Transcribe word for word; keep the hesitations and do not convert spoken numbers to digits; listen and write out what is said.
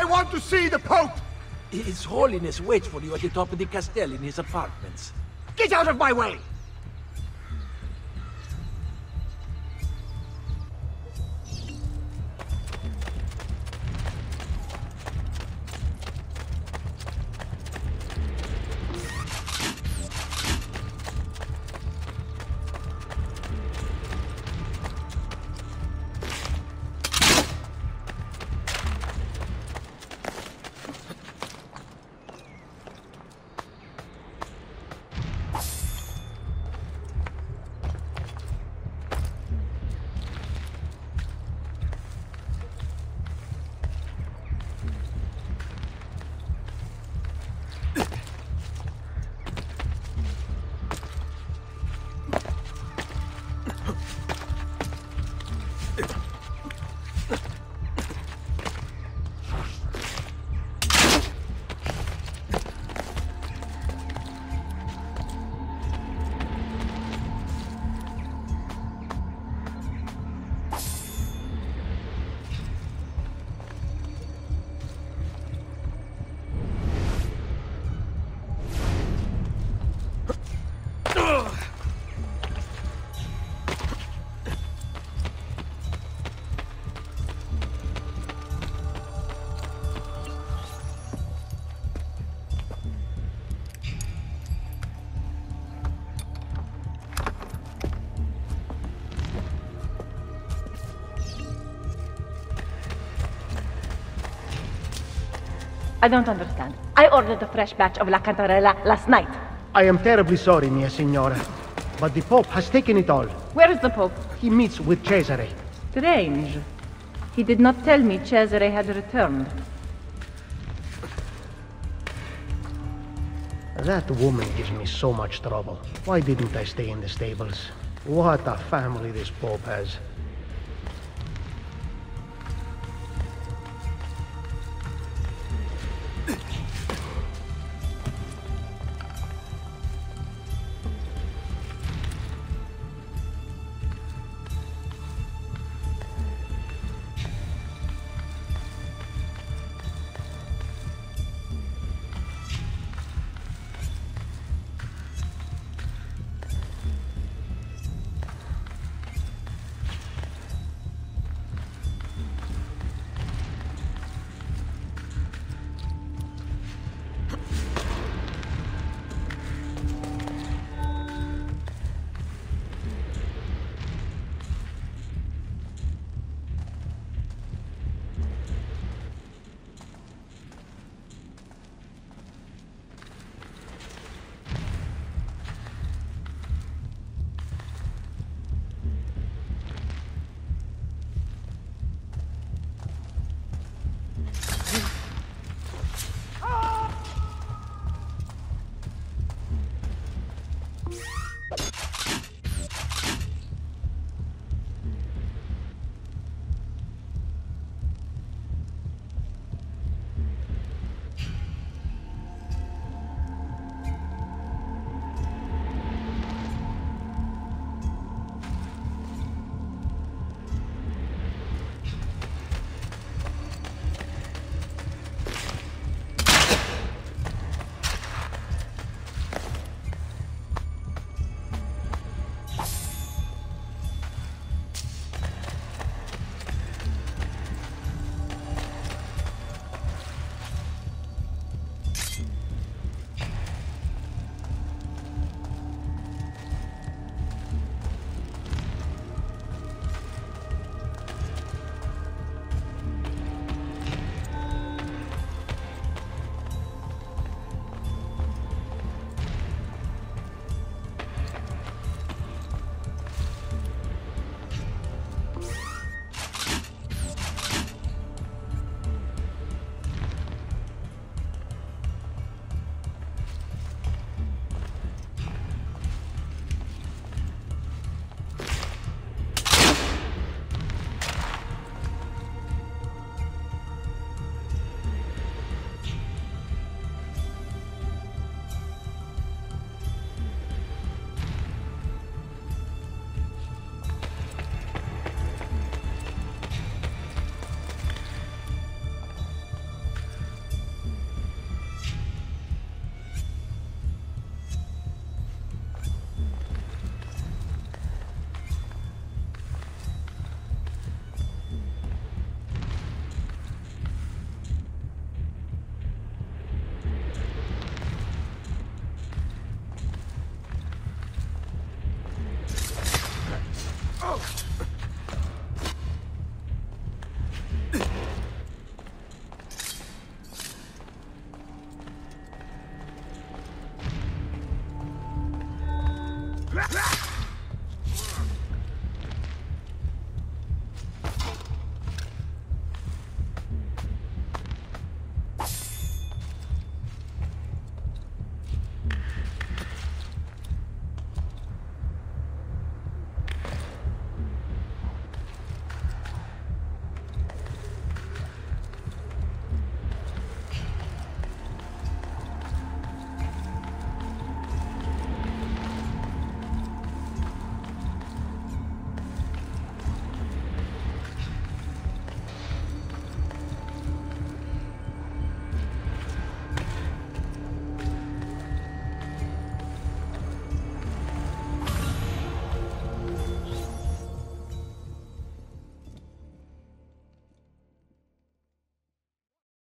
want to see the Pope! His Holiness waits for you at the top of the castle in his apartments. Get out of my way! I don't understand. I ordered a fresh batch of La Cantarella last night. I am terribly sorry, mia signora. But the Pope has taken it all. Where is the Pope? He meets with Cesare. Strange. He did not tell me Cesare had returned. That woman gives me so much trouble. Why didn't I stay in the stables? What a family this Pope has. Ah!